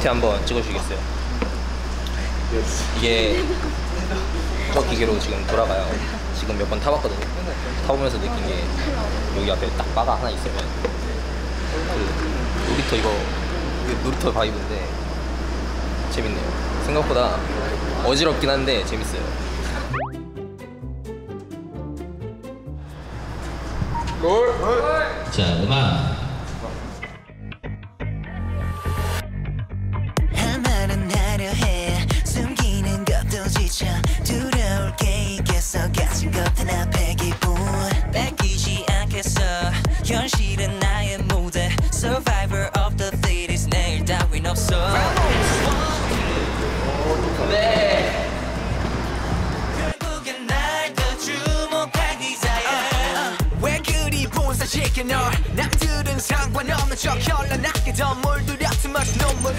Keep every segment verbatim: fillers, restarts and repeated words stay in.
피티 한번 찍어주시겠어요? 이게 저 기계로 지금 돌아가요. 지금 몇 번 타봤거든요. 타보면서 느낀 게 여기 앞에 딱 바가 하나 있으면 그 놀이터 이거 놀이터 바이브인데 재밌네요. 생각보다 어지럽긴 한데 재밌어요. 롤! 자, 음악! 현실은 나의 무대 Survivor of the fittest 내일 따윈 없어 네. 결국엔 날 더 주목할 desire 왜 그리 본사시켜 널 남들은 상관없는 척 현란하게 더 몰두렸지만 눈물을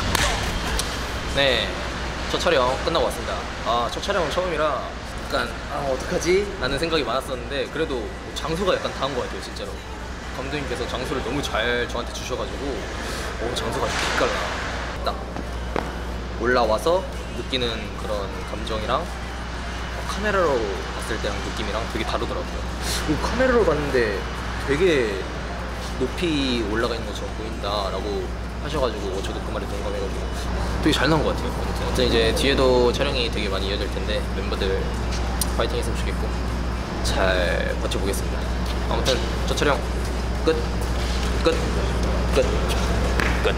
네, 첫 촬영 끝나고 왔습니다. 아, 첫 촬영은 처음이라 약간 아 어떡하지? 라는 생각이 많았었는데 그래도 장소가 약간 닿은 것 같아요. 진짜로 감독님께서 장소를 너무 잘 저한테 주셔가지고 오, 장소가 기깔나. 딱 올라와서 느끼는 그런 감정이랑 카메라로 봤을 때랑 느낌이랑 되게 다르더라고요. 그리고 카메라로 봤는데 되게 높이 올라가 있는 것처럼 보인다라고 하셔가지고 저도 그 말에 동감해가지고 되게 잘 나온 것 같아요. 아무튼, 아무튼 이제 뒤에도 촬영이 되게 많이 이어질 텐데 멤버들 파이팅 했으면 좋겠고 잘 버텨보겠습니다. 아무튼 저 촬영 끝! 끝! 끝! 끝!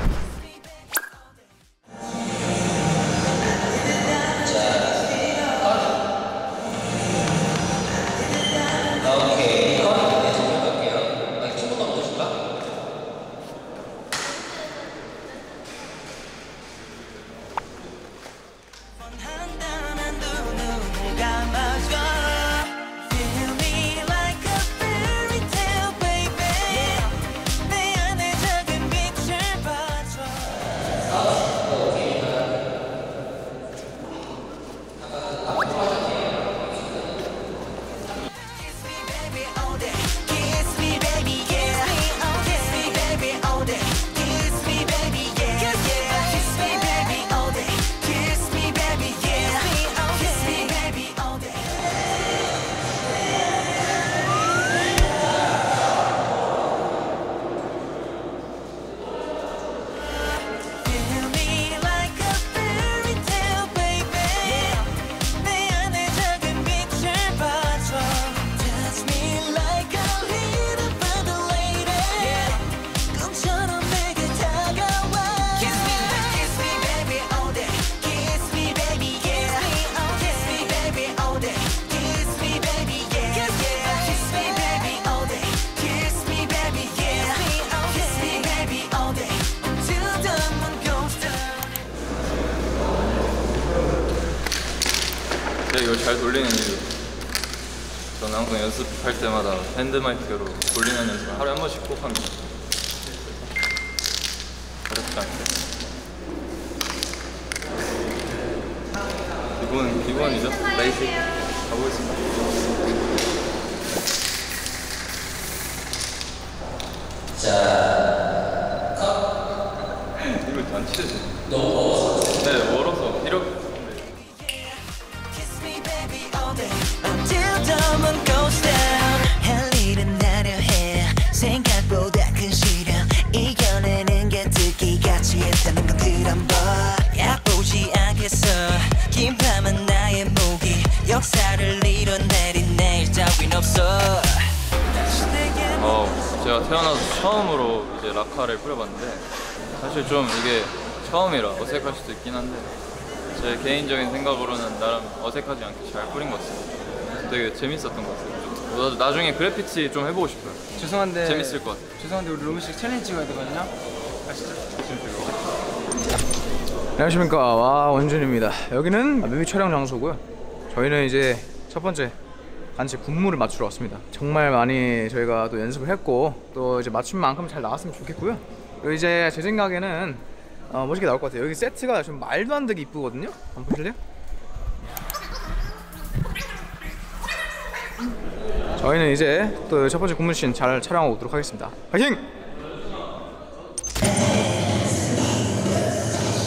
이걸 잘 돌리는 이유, 저는 항상 연습할 때마다 핸드마이크로 돌리는 연습을 하루에 한 번씩 꼭 합니다. 어렵지 않게 기본, 기본이죠. 베이직 가보겠습니다. 자, 컷! 이거 안 치지? 너무 멀어서? 네, 멀어서 이렇게. 할 일은 나려 해 생각보다 큰 시련 이겨내는 게 특기같이 했다는 건 그런 법 야보지 않겠어 긴 밤은 나의 무기 역사를 이뤄내린 내일 따윈 없어. 어, 제가 태어나서 처음으로 이제 라카를 뿌려봤는데 사실 좀 이게 처음이라 어색할 수도 있긴 한데 제 개인적인 생각으로는 나름 어색하지 않게 잘 뿌린 것 같아요. 되게 재밌었던 것 같아요. 나도 나중에 그래피티 좀 해보고 싶어요. 죄송한데 재밌을 것 같아요. 죄송한데 우리 로미씨 챌린지 찍어야 되거든요. 가시죠. 안녕하십니까. 와, 원준입니다. 여기는 뮤비 촬영 장소고요. 저희는 이제 첫 번째 단체 군무를 맞추러 왔습니다. 정말 많이 저희가 또 연습을 했고 또 이제 맞춘 만큼 잘 나왔으면 좋겠고요. 그리고 이제 제 생각에는 어, 멋있게 나올 것 같아요. 여기 세트가 좀 말도 안 되게 이쁘거든요. 한번 보실래요? 저희는 이제 또 첫 번째 군무씬 잘 촬영하고 오도록 하겠습니다. 파이팅!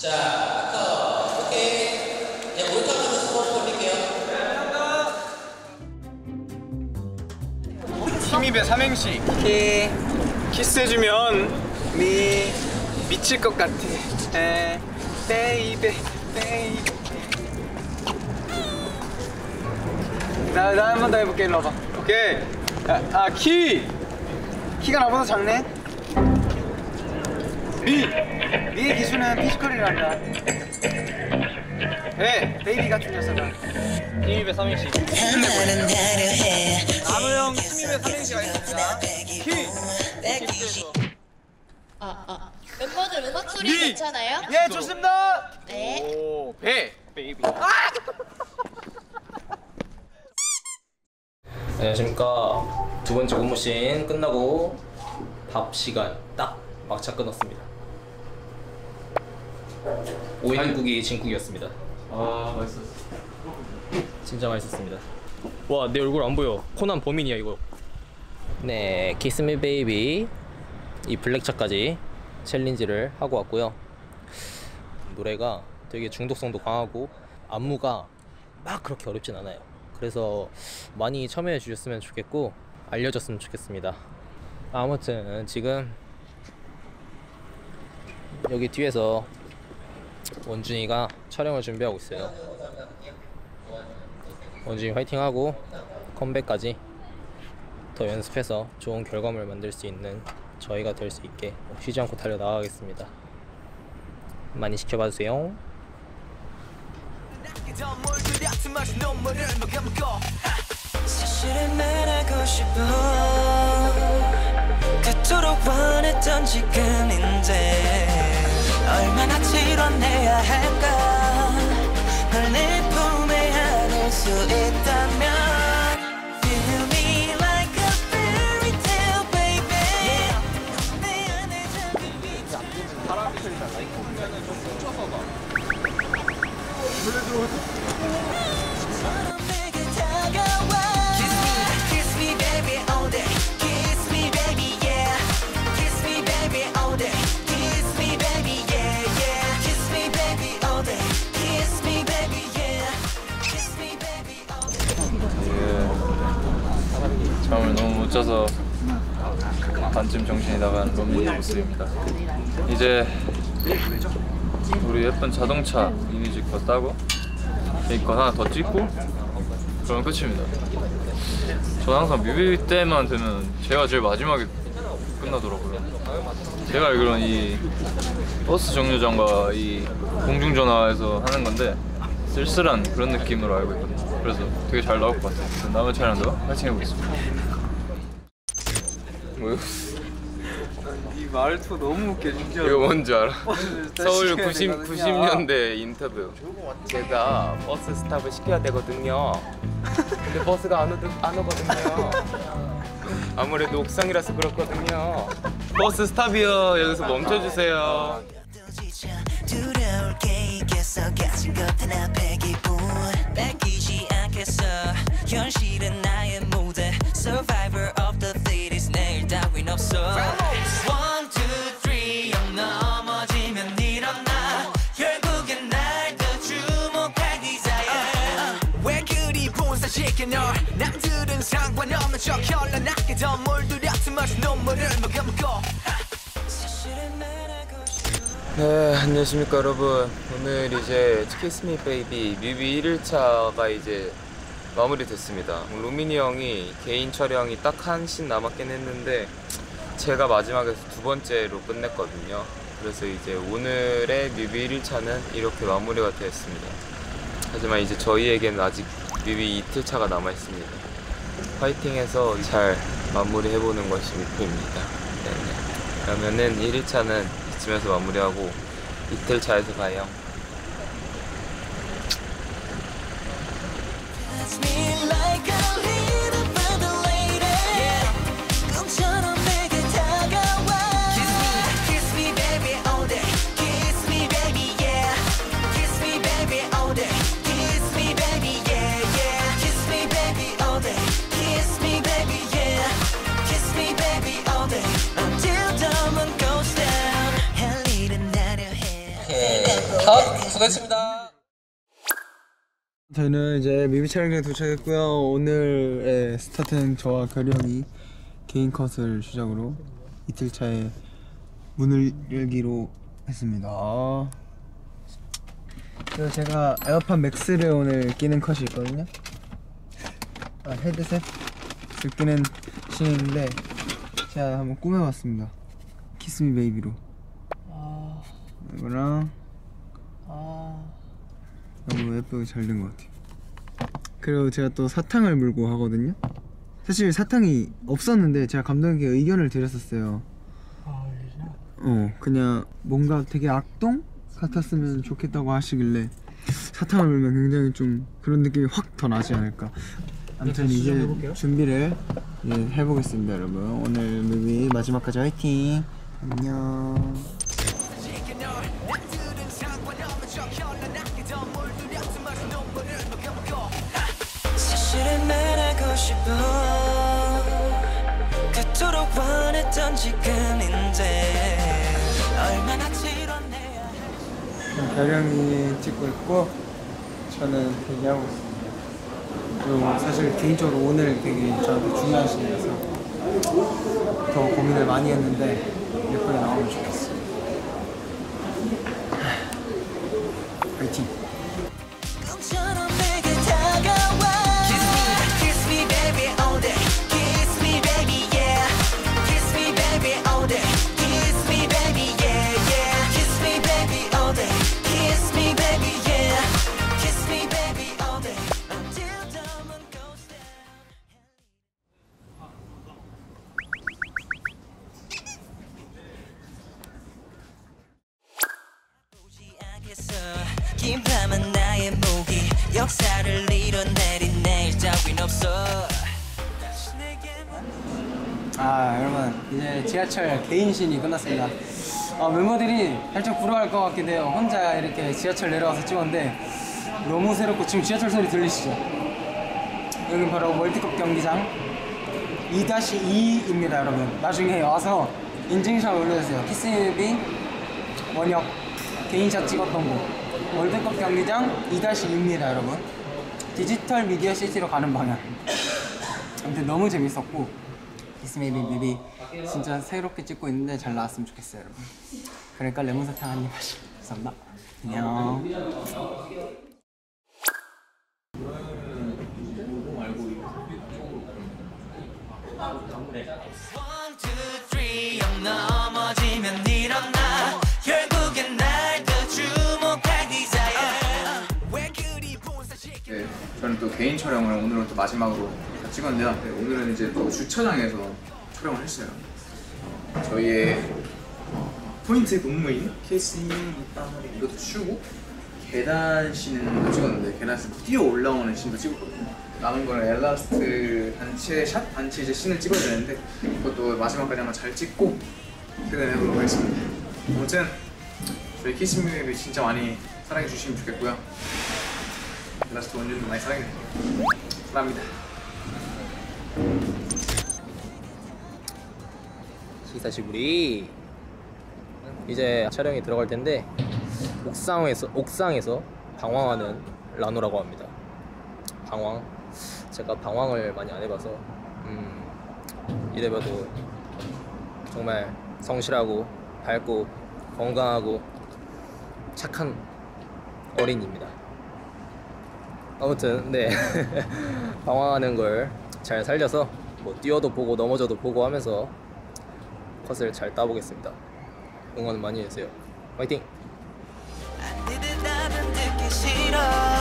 자, 컷. 오케이. 이제 몰카하면서 스포츠 올릴게요. 힘입의 삼행시. 키. 키스해주면 미 미칠 것 같아. 에 베이베 베이베. 나 나 한 번 더 해볼게. 일로 와봐. 오케이. 아, 키. 키가 나보다 작네. 미. 미의 기준은 피지컬이란다. 네, 베이비 같은 녀석아. 힘입의 삼행시. 하나는 화려해 나무 형 힘입의 삼행시가 있습니다. 키. 아, 아. 멤버들 음악 소리 미. 괜찮아요? 예, 좋습니다. 네. 오, 배. 베이비. 안녕하십니까. 두 번째 근무씬 끝나고 밥 시간 딱 막차 끊었습니다. 오이는국이 진국이었습니다. 아 맛있었어. 진짜 맛있었습니다. 와, 내 얼굴 안 보여. 코난 범인이야 이거. 네, 키스 미 베이비 이 블랙차까지 챌린지를 하고 왔고요. 노래가 되게 중독성도 강하고 안무가 막 그렇게 어렵진 않아요. 그래서 많이 참여해 주셨으면 좋겠고 알려줬으면 좋겠습니다. 아무튼 지금 여기 뒤에서 원준이가 촬영을 준비하고 있어요. 원준이 화이팅하고 컴백까지 더 연습해서 좋은 결과물 만들 수 있는 저희가 될 수 있게 쉬지 않고 달려나가겠습니다. 많이 지켜봐주세요. 사실은 말하고 싶어 그토록 원했던 지금인데 얼마나 지뤄내야 할까 널 내 품에 안을 수 있다면 Feel me like a fairy tale baby 내 안에 잠긴 내게 다가와 Kiss me, kiss me baby all day Kiss me baby yeah Kiss me baby all day Kiss me baby yeah yeah Kiss me baby all day Kiss me baby yeah Kiss me baby all day 이게 잠을 너무 못 자서 반쯤 정신이 나간 롬니의 모습입니다. 이제 우리 예쁜 자동차 이미지 거 따고 이거 하나 더 찍고 그러면 끝입니다. 저는 항상 뮤비 때만 되면 제가 제일 마지막에 끝나더라고요. 제가 알기로는 이 버스 정류장과 이 공중전화에서 하는 건데 쓸쓸한 그런 느낌으로 알고 있거든요. 그래서 되게 잘 나올 것 같아요. 남은 촬영도 파이팅 해보겠습니다. 뭐요? 이 말투 너무 웃겨 진짜. 이거 뭔지 알아? 서울 시켜야 구십, 되거든요. 구십 년대 인터뷰. 제가 버스 스탑을 시켜야 되거든요. 근데 버스가 안, 오드, 안 오거든요. 아무래도 옥상이라서 그렇거든요. 버스 스탑이요. 여기서 멈춰주세요. 두려울 게 있겠어 가진 것들 앞에 기분 뺏기지 않겠어 현실은 나의 무대 Survivor of the fittest 내일 따윈 없어 One, two, three 넘어지면 일어나 결국엔 날 더 주목할 desire 왜 그리 본사시켜 널 남들은 상관없는 척 현란하게 더 몰두려 Too much 눈물을 머금고 사실은 말하고 싶어 네, 안녕하십니까 여러분. 오늘 이제 Kiss Me Baby 뮤비 일 일차가 이제 마무리됐습니다. 루미니 형이 개인 촬영이 딱 한 씬 남았긴 했는데 제가 마지막에서 두 번째로 끝냈거든요. 그래서 이제 오늘의 뮤비 일 일차는 이렇게 마무리가 되었습니다. 하지만 이제 저희에게는 아직 뮤비 이틀차가 남아있습니다. 파이팅해서 잘 마무리해보는 것이 목표입니다. 네네. 그러면은 일 일차는 이쯤에서 마무리하고 이틀차에서 봐요. Touch me like a little brother lady 꿈처럼 내게 다가와 Kiss me, kiss me baby all day Kiss me baby yeah Kiss me baby all day Kiss me baby yeah yeah Kiss me baby all day Kiss me baby yeah Kiss me baby all day Until the moon goes down 할 일은 하려 해 컷! 수고했습니다. 저희는 이제 뮤비 촬영장에 도착했고요. 오늘의 스타트는 저와 결이 형이 개인 컷을 시작으로 이틀차에 문을 열기로 했습니다. 그리고 제가 에어팟 맥스를 오늘 끼는 컷이 있거든요. 아, 헤드셋을 끼는 씬인데 제가 한번 꾸며봤습니다. 키스미 베이비로. 아... 이거랑 아... 너무 예쁘게 잘 된 것 같아요. 그리고 제가 또 사탕을 물고 하거든요. 사실 사탕이 없었는데 제가 감독님께 의견을 드렸었어요. 어 그냥 뭔가 되게 악동 같았으면 좋겠다고 하시길래 사탕을 물면 굉장히 좀 그런 느낌이 확 더 나지 않을까. 아무튼 이제 준비를 예, 해보겠습니다 여러분. 오늘 뮤비 마지막까지 화이팅. 안녕. 사실은 말하고 싶어 그토록 원했던 지금인데 얼마나 지런해야 결이 형이 찍고 있고 저는 대기하고 있습니다. 그리고 사실 개인적으로 오늘 되게 저한테 중요한 시기라서 더 고민을 많이 했는데 예쁘게 나오면 좋겠어요. 화이팅! 꿈처럼 내게 다가와 Kiss me, kiss me baby all day Kiss me baby yeah Kiss me baby all day Kiss me baby yeah yeah Kiss me baby all day Kiss me baby yeah Kiss me baby all day Until the moon goes down 보지 않겠어 긴 밤은 나의 목이 역사를 이뤄내린 내일 따윈 없어 다시 내게만 아 여러분 이제 지하철 개인신이 끝났습니다. 어, 멤버들이 살짝 부러워할 것 같기도 해요. 혼자 이렇게 지하철 내려와서 찍었는데 너무 새롭고 지금 지하철 소리 들리시죠? 여기 바로 월드컵 경기장 이 이입니다 여러분. 나중에 와서 인증샷 올려주세요. 키스뮤비 원혁 개인샷 찍었던 곳 월드컵 경기장 이 이입니다 여러분. 디지털 미디어 시티로 가는 방향. 아무튼 너무 재밌었고 키스뮤비 뮤비 진짜 새롭게 찍고 있는데 잘 나왔으면 좋겠어요 여러분. 그러니까 레몬사탕 한 입 하시고 감사합니다. 안녕. One, two, three 넘어지면 일어나 결국엔 날 더 주목할 desire 왜 그리 본사시켜 네, 저는 또 개인 촬영을 오늘은 또 마지막으로 다 찍었는데요. 네, 오늘은 이제 또 주차장에서 촬영을 했어요. 어, 저희의 어, 포인트 동무인 케이스님 이것도 치우고 계단 씬도 찍었는데 계단에서 뛰어 올라오는 씬도 찍었거든요. 남은 거는 엘라스트 단체 샷? 단체 이제 씬을 찍어야 되는데 그것도 마지막까지 한번 잘 찍고 퇴근해보도록 하겠습니다. 아무튼 저희 키스뮤비 진짜 많이 사랑해 주시면 좋겠고요. 엘라스트 원준도 많이 사랑해 주세요. 사랑합니다. 시사시부리 이제 촬영이 들어갈 텐데 옥상에서 옥상에서 방황하는 라노라고 합니다. 방황. 제가 방황을 많이 안 해봐서 음, 이래봐도 정말 성실하고 밝고 건강하고 착한 어린이입니다. 아무튼 네 방황하는 걸 잘 살려서 뭐 뛰어도 보고 넘어져도 보고 하면서 컷을 잘 따보겠습니다. 응원 많이 해주세요. 화이팅! 안 되듯 듣기 싫어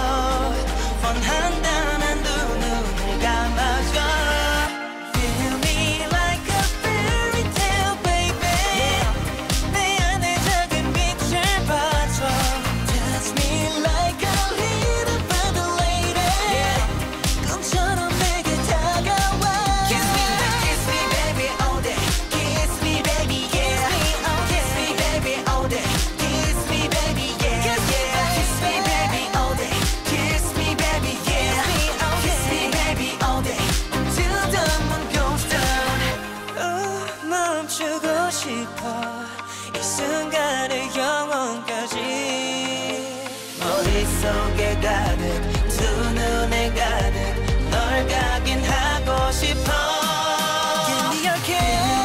원한다면 두 눈을 감아줘 Feel me like a fairy tale baby 내 안에 작은 빛을 봐줘 Touch me like a little bird lady 꿈처럼 내게 다가와 Kiss me, kiss me baby all day Kiss me baby yeah Kiss me baby all day Kiss me baby yeah Kiss me baby all day Kiss me baby yeah 머릿속에 가득 두 눈에 가득 널 각인하고 싶어 Give me your kiss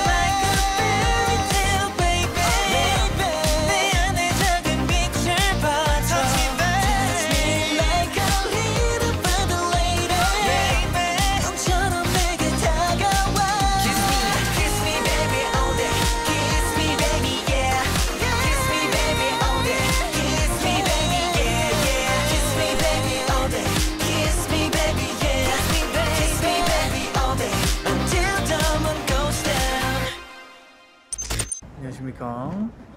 안녕하십니까.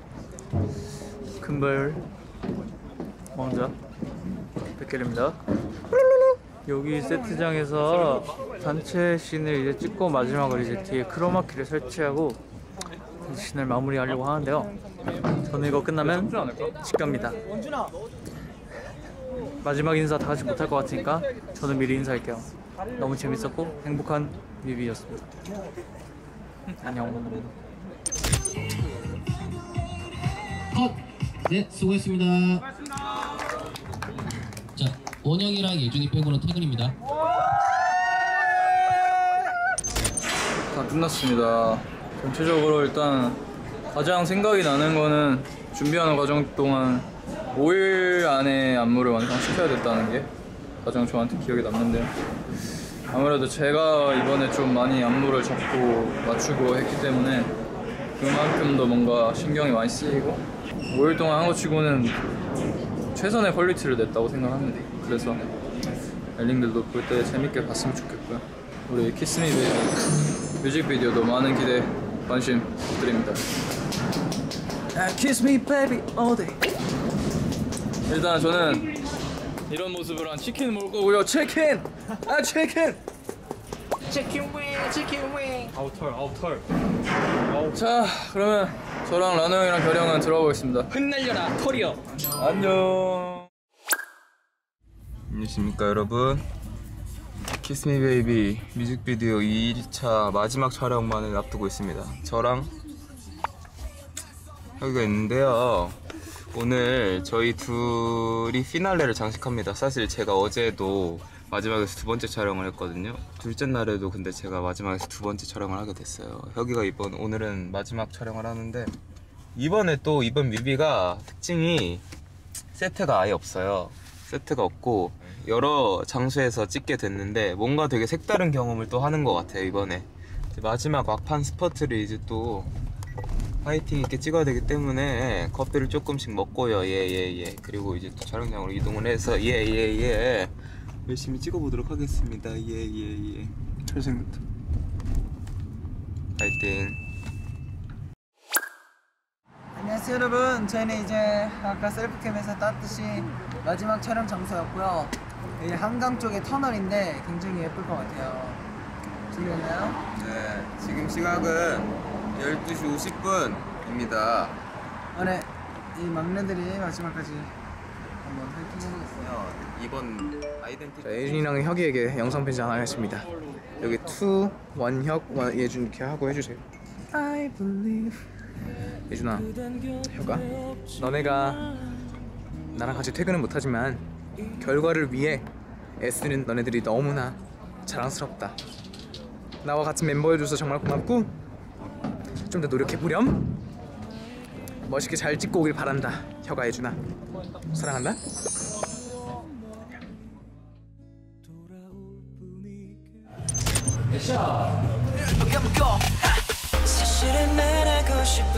큰별 왕자 백결입니다. 여기 세트장에서 단체 씬을 이제 찍고 마지막으로 이제 뒤에 크로마키를 설치하고 씬을 마무리하려고 하는데요. 저는 이거 끝나면 집 갑니다. 마지막 인사 다 같이 못할 것 같으니까 저는 미리 인사할게요. 너무 재밌었고 행복한 뮤비였습니다. 안녕. 컷! 네, 수고했습니다. 자, 원영이랑 예준이 빼고는 퇴근입니다. 다 끝났습니다. 전체적으로 일단 가장 생각이 나는 거는 준비하는 과정 동안 오 일 안에 안무를 완성시켜야 됐다는 게 가장 저한테 기억에 남는데요. 아무래도 제가 이번에 좀 많이 안무를 잡고 맞추고 했기 때문에 그만큼 더 뭔가 신경이 많이 쓰이고 오 일 동안 한 것 치고는 최선의 퀄리티를 냈다고 생각합니다. 그래서 엘링들도 볼 때 재밌게 봤으면 좋겠고요. 우리 키스미 베이비 뮤직비디오도 많은 기대 관심 부탁드립니다. Kiss me baby all day. 일단 저는 이런 모습으로 한 치킨 먹을 거고요. 치킨! 아 치킨! 치킨 윙, 치킨 윙. 아우 털, 아우 털. 자, 그러면 저랑 라노 형이랑 결이 형은 들어보겠습니다. 흩날려라 털이여. 안녕. 안녕하십니까 여러분. 키스 미 베이비 뮤직비디오 이 일차 마지막 촬영만을 앞두고 있습니다. 저랑 혁이가 있는데요. 오늘 저희 둘이 피날레를 장식합니다. 사실 제가 어제도 마지막에서 두 번째 촬영을 했거든요. 둘째 날에도 근데 제가 마지막에서 두 번째 촬영을 하게 됐어요. 혁이가 이번 오늘은 마지막 촬영을 하는데 이번에 또 이번 뮤비가 특징이 세트가 아예 없어요. 세트가 없고 여러 장소에서 찍게 됐는데 뭔가 되게 색다른 경험을 또 하는 것 같아요. 이번에 마지막 막판 스포트를 이제 또 파이팅 있게 찍어야 되기 때문에 커피를 조금씩 먹고요. 예예예 예, 예. 그리고 이제 또 촬영장으로 이동을 해서 예예예 예, 예. 열심히 찍어보도록 하겠습니다. 예예예 예, 예. 잘생겼다. 파이팅. 안녕하세요 여러분. 저희는 이제 아까 셀프캠에서 땄듯이 마지막 촬영 장소였고요. 여기 한강 쪽에 터널인데 굉장히 예쁠 것 같아요. 즐겼나요? 네, 지금 시각은 열두 시 오십 분입니다. 아, 네. 이 막내들이 마지막까지 한번 화이팅 해보겠어요. 이번 아이덴티티 자, 예준이랑 혁이에게 영상 편지 하나 하겠습니다. 여기 투, 원혁, 원, 예준 이렇게 하고 해주세요. I believe. 예준아, 혁아, 너네가 나랑 같이 퇴근은 못하지만 결과를 위해 애쓰는 너네들이 너무나 자랑스럽다. 나와 같은 멤버여줘서 정말 고맙고 좀 더 노력해보렴. 멋있게 잘 찍고 오길 바란다. 혁아, 예준아, 사랑한다. 사실은 말하고 싶어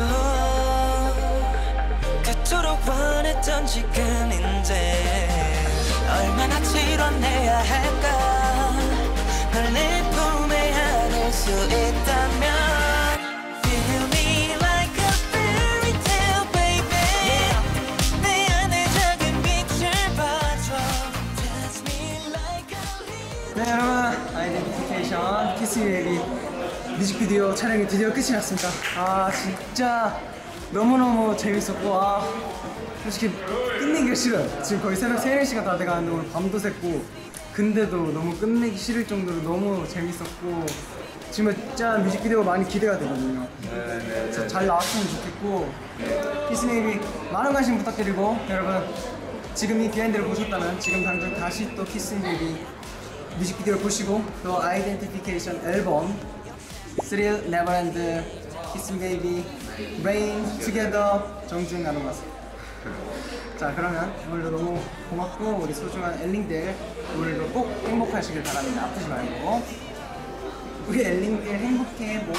그토록 원했던 지금인데 얼마나 지뤄내야 할까 널 내 품에 안을 수 있다면 Feel me like a fairy tale baby 내 안에 작은 빛을 봐줘 Touch me like a 네 여러분, 아이덴티피케이션 키스 미 베이비 뮤직비디오 촬영이 드디어 끝이 났습니다. 아 진짜 너무너무 재밌었고 아 솔직히 끝내기가 싫어요. 지금 거의 새벽 세, 네 시가 다 돼가는데 오늘 밤도 샜고 근데도 너무 끝내기 싫을 정도로 너무 재밌었고 지금 진짜 뮤직비디오가 많이 기대가 되거든요. 그래서 잘 나왔으면 좋겠고 키스 미 베이비 많은 관심 부탁드리고 여러분 지금 이 비하인드를 보셨다면 지금 당장 다시 또 키스 미 베이비 뮤직비디오를 보시고 또 아이덴티피케이션 앨범 스릴, 네버랜드, 키스 미 베이비, 레인, 투게더 정주행 나눈 것 같습니다. 자 그러면 오늘도 너무 고맙고 우리 소중한 엘링들 오늘도 꼭 행복하시길 바랍니다. 아프지 말고 우리 엘링들 행복해 뭐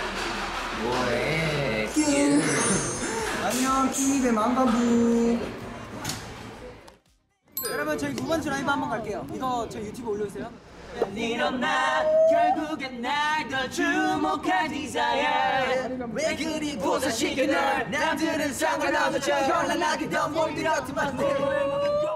뭐해? 안녕 키미베 망가부. 여러분 저희 두 번째 라이브 한번 갈게요. 이거 저희 유튜브 올려주세요. 일어나 결국엔 날 더 주목할 desire 왜 그리 고소시켜 널 남들은 상관없어 저 현란하게 더 몰들었지만 내